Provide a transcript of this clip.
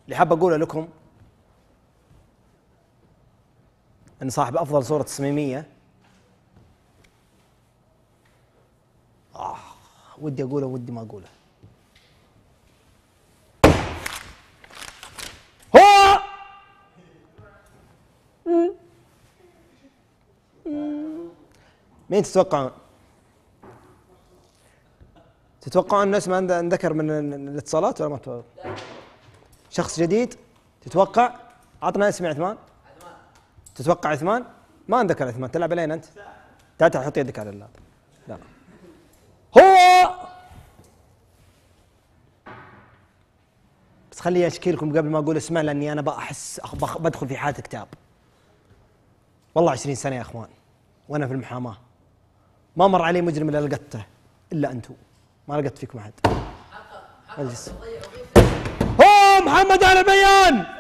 اللي حاب اقوله لكم ان صاحب افضل صورة تصميمية ودي اقوله ودي ما اقوله، هو مين تتوقعون؟ تتوقعون اسمه انذكر من الاتصالات ولا ما تتوقعون؟ شخص جديد تتوقع؟ عطنا اسم عثمان. تتوقع عثمان؟ ما انذكر عثمان، تلعب علينا انت؟ تعال حط يدك على اللاب. لا هو، بس خليني اشكي لكم قبل ما اقول اسمه لاني انا بحس بدخل في حالة كتاب. والله 20 سنة يا اخوان وانا في المحاماة ما مر علي مجرم الا لقطته الا انتم، ما لقيت فيكم احد. هو محمد آل بيان.